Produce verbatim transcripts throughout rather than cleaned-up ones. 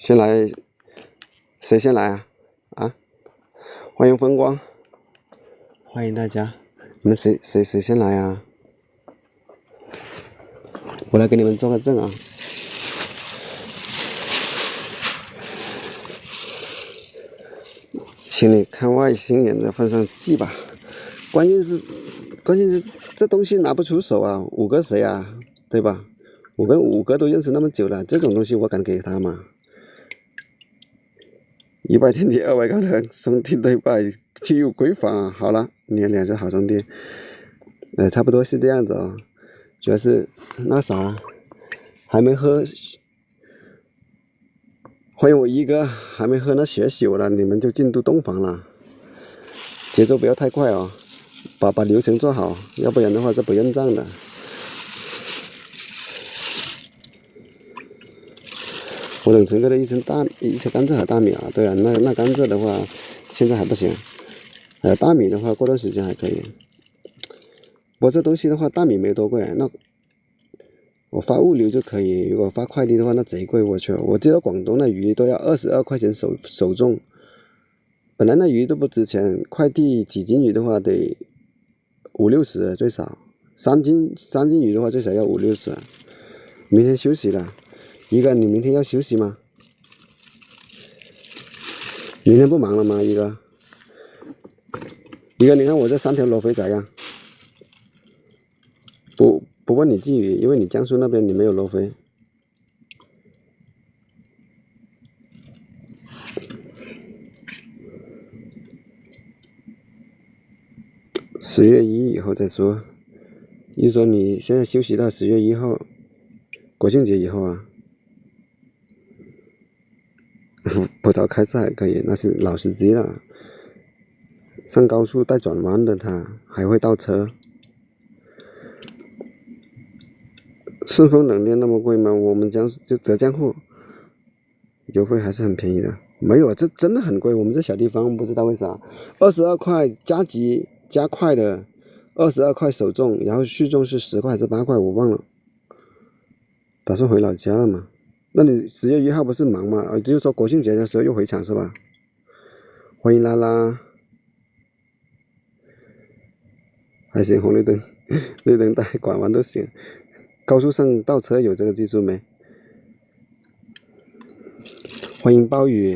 先来，谁先来啊？啊，欢迎风光，欢迎大家。你们谁谁谁先来啊？我来给你们做个证啊。请你看外星人的份上记吧。关键是，关键是这东西拿不出手啊，五个谁啊？对吧？我跟五哥都认识那么久了，这种东西我敢给他吗？一拜天地，二拜高堂，兄弟对拜，岂有鬼法？好了，你俩是好兄弟，呃，差不多是这样子哦。主要是那啥，还没喝，欢迎我一哥，还没喝那血酒了，你们就进入洞房了，节奏不要太快哦，把把流程做好，要不然的话是不认账的。我等陈哥的一层大一层甘蔗和大米啊，对啊，那那甘蔗的话现在还不行，呃，大米的话过段时间还可以。不过这东西的话，大米没多贵，那我发物流就可以。如果发快递的话，那贼贵，我去！我知道广东的鱼都要二十二块钱手手重，本来那鱼都不值钱，快递几斤鱼的话得五六十最少，三斤三斤鱼的话最少要五六十。明天休息了。一哥，你明天要休息吗？明天不忙了吗？一哥，一哥，你看我这三条罗非咋样？不不问你寄语，因为你江苏那边你没有罗非。十月一以后再说。一说你现在休息到十月一号，国庆节以后啊。葡萄开车还可以，那是老司机了。上高速带转弯的他还会倒车。顺丰冷链那么贵吗？我们江就浙江货，邮费还是很便宜的。没有，这真的很贵。我们这小地方不知道为啥，二十二块加急加快的，二十二块首重，然后续重是十块还是八块，我忘了。打算回老家了嘛？那你十月一号不是忙吗？啊，就是说国庆节的时候又回厂是吧？欢迎拉拉，还行，红绿灯，绿灯带拐弯都行。高速上倒车有这个技术没？欢迎暴雨。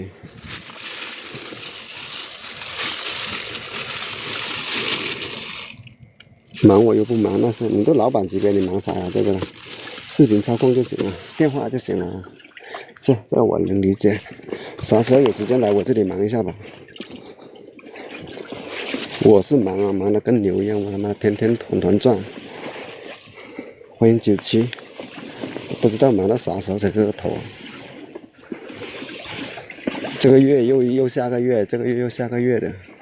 忙我又不忙，那是你都老板级别，你忙啥呀？对不对？视频操控就行了，电话就行了。是，这我能理解。啥时候有时间来我这里忙一下吧？我是忙啊，忙得跟牛一样，我他妈天天团团转。欢迎九七，不知道忙到啥时候才个头。这个月又又下个月，这个月又下个月的。